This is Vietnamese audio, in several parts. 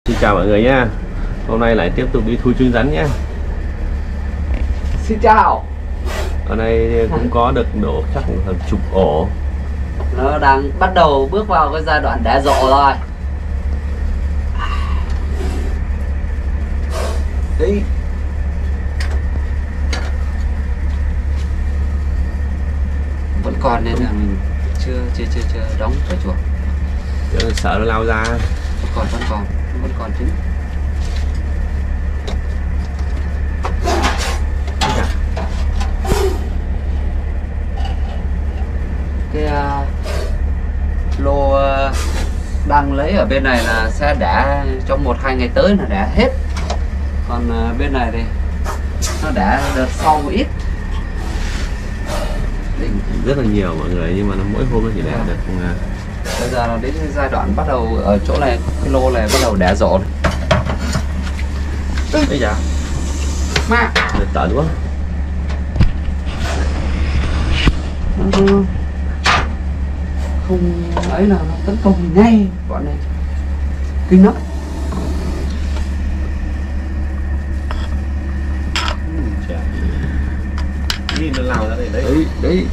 Xin chào mọi người nha. Hôm nay lại tiếp tục đi thui trứng rắn nhé. Xin chào. Ở đây cũng có được độ chắc hàng chục ổ. Nó đang bắt đầu bước vào cái giai đoạn đẻ rộ rồi. Đi. Vẫn còn nên là mình chưa đóng cái chuột. Sợ nó lao ra. Vẫn còn trứng. Cái lô đang lấy ở bên này là sẽ đẻ trong 1-2 ngày tới là đẻ hết. Còn bên này thì nó đẻ đợt sau ít. Rất là nhiều mọi người, nhưng mà nó mỗi hôm nó chỉ đẻ được. Bây giờ là đến giai đoạn bắt đầu ở chỗ này, cái lô này bắt đầu đẻ rộ. Bây giờ mà được tận quá. Không ấy là nó tấn công mình ngay bọn này, kinh lắm. Đi nó lao ra đây đấy. Đấy.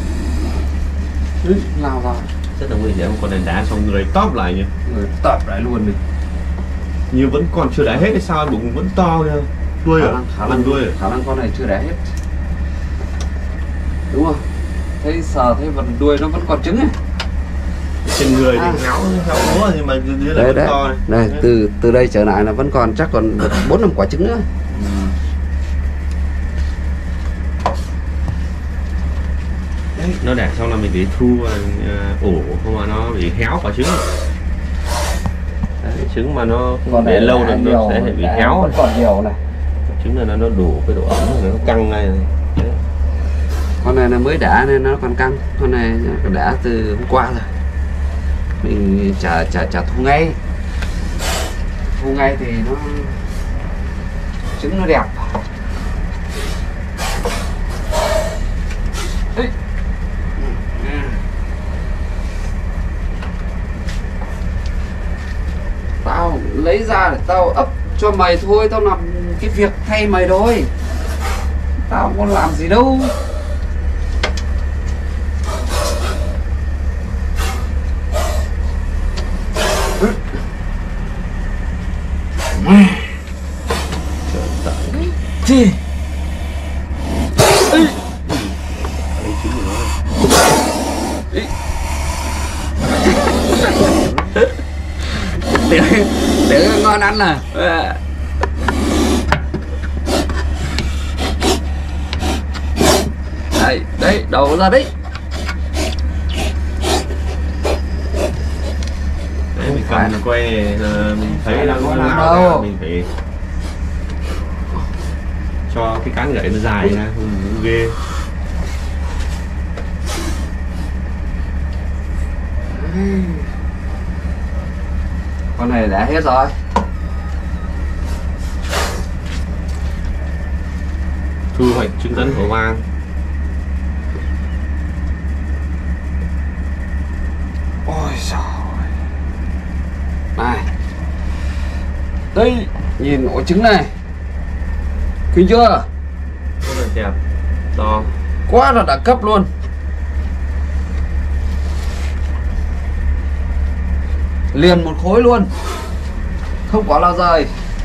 Lao vào Rất là nguy hiểm, con này đá xong người tóp lại nhỉ. người tập lại luôn đi. Nhưng vẫn còn chưa đá hết hay sao, bụng vẫn to nha. Đuôi à? Khả năng con này chưa đẻ hết. Đúng không? Thấy sờ thấy phần đuôi nó vẫn còn trứng này. Trên người thì ngáo búa, nhưng mà dưới là vẫn to này. Đây, từ đây trở lại là vẫn còn chắc còn 4-5 quả trứng nữa. Nó đẻ xong là mình phải thu ổ, không mà nó bị héo quả trứng. Đấy, trứng mà nó để lâu là nó sẽ bị héo. Vẫn còn nhiều này. Trứng này nó đủ cái độ ẩm, nó căng ngay này. Đấy. Con này là mới đẻ nên nó còn căng. Con này đã từ hôm qua rồi. Mình chả thu ngay. Thu ngay thì nó trứng nó đẹp. Đấy. Tao lấy ra để tao ấp cho mày thôi, tao làm cái việc thay mày thôi, tao không làm gì đâu. Gì? Để ngon ăn nè. Đây, đầu ra đấy. Đấy, mình cầm quay mình thấy nó lao ra, mình phải cho cái cán gậy nó dài ra, không ghê. Con này đã hết rồi. Thu hoạch trứng rắn hổ vang. Ôi trời này, đây nhìn ổ trứng này, kinh chưa? Rất là đẹp, to, quá là đẳng cấp luôn. Liền một khối luôn, không có lao rời.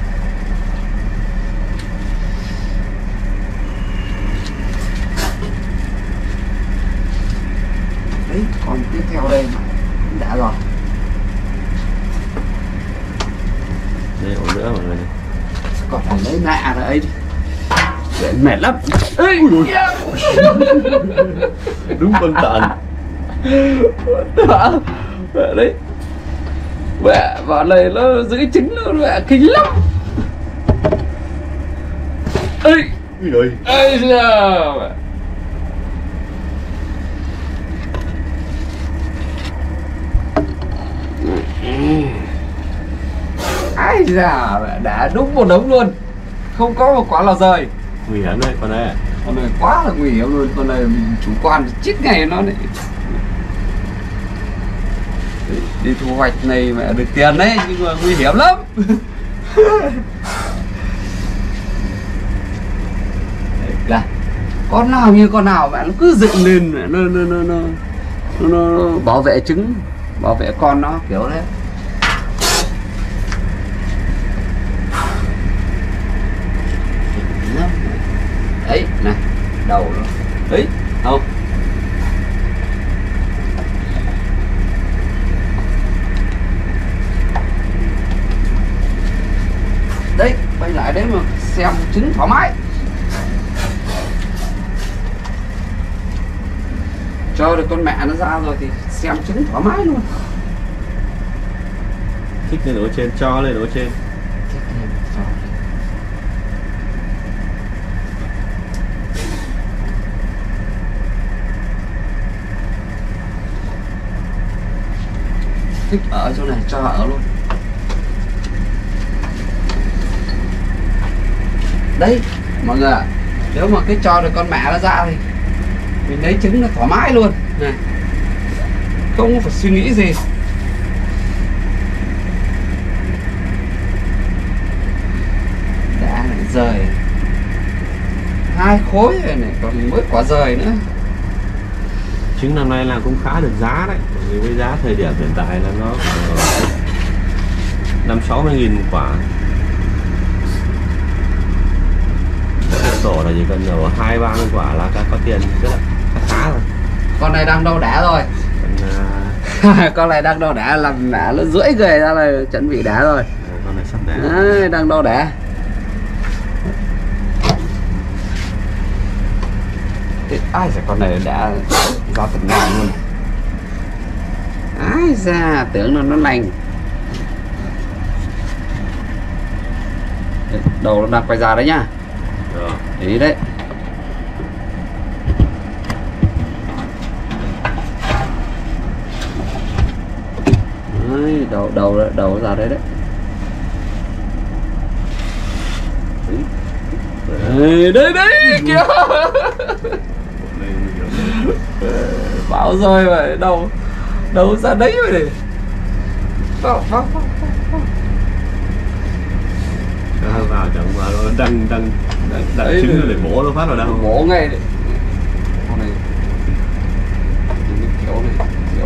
Đấy, còn tiếp theo đây mà đã rồi. đây ổ nữa mọi người. Còn phải lấy nạ rồi ấy, để mệt lắm. Ê, Đúng con tận. đấy. Mẹ vào này nó giữ trứng luôn, mẹ kinh lắm. Ê, ê giờ mẹ. Ai da, mẹ đã đúng một đống luôn, không có một quả nào rời. Nguy hiểm đấy con này. Con này quá là nguy hiểm luôn, con này mình chủ quan chết ngày nó đấy. Đi thu hoạch này mẹ được tiền đấy nhưng mà nguy hiểm lắm. Là con nào như con nào mẹ nó cứ dựng lên mẹ nó bảo vệ trứng, bảo vệ con nó kiểu đấy. Đấy này, đầu nó đấy không. Đấy quay lại đấy mà xem trứng thoải mái. Cho được con mẹ nó ra rồi thì xem trứng thoải mái luôn. Thích lên ở trên, cho lên ở trên. Thích ở chỗ này cho ở luôn. Đấy mọi người ạ, nếu mà cái cho được con mẹ nó ra thì mình lấy trứng nó thoải mái luôn này, không phải suy nghĩ gì. Đã lại rời 2 khối rồi này, còn mới quả rời nữa. Trứng năm nay là cũng khá được giá đấy, bởi vì với giá thời điểm hiện tại là nó 50-60 nghìn một quả. Sổ là chỉ cần nổ 20-30 quả là có tiền rất là khá rồi. Con này đang đau đẻ rồi. Con này đang đau đẻ, làm mẹ nó rưỡi người ra là chuẩn bị đẻ rồi. Con này sắp đẻ. Đấy, đang đau đẻ. Ai già, con này đã ra tận ngoài luôn. Ai ra tưởng nó lành. Đầu nó đang quay ra đấy nhá. Để ý đấy. Đấy, đầu ra đấy đấy. Đấy kìa. Bảo rồi mà đầu ra đấy rồi này. Vào chẳng mà nó đang trứng để bổ nó phát vào đâu. Bổ ngay đấy. Con này kiểu này kiểu.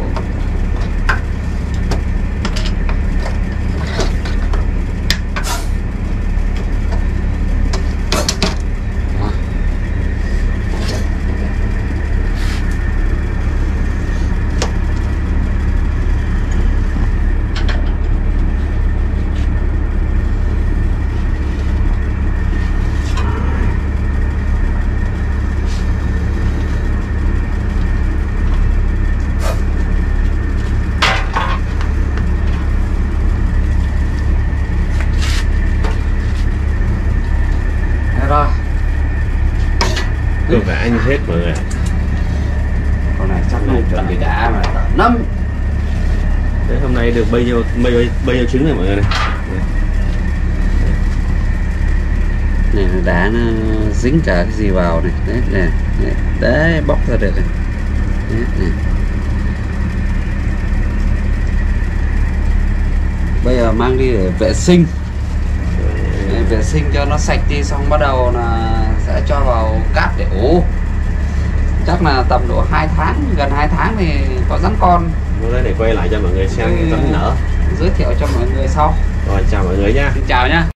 Tôi phải anh hết mọi người. Con này chắc này chuẩn bị đã mà tận 5. Thế hôm nay được bao nhiêu trứng này mọi người này. Này đá nó dính cả cái gì vào này. Đấy, đấy bóc ra được này. Đấy, này. Bây giờ mang đi để vệ sinh. Để vệ sinh cho nó sạch đi, xong bắt đầu là sẽ cho vào cát để ủ. Chắc là tầm độ 2 tháng, gần 2 tháng thì có rắn con. Nó đây để quay lại cho mọi người xem rắn nở. Giới thiệu cho mọi người sau. Rồi chào mọi người nha. Xin chào nhá.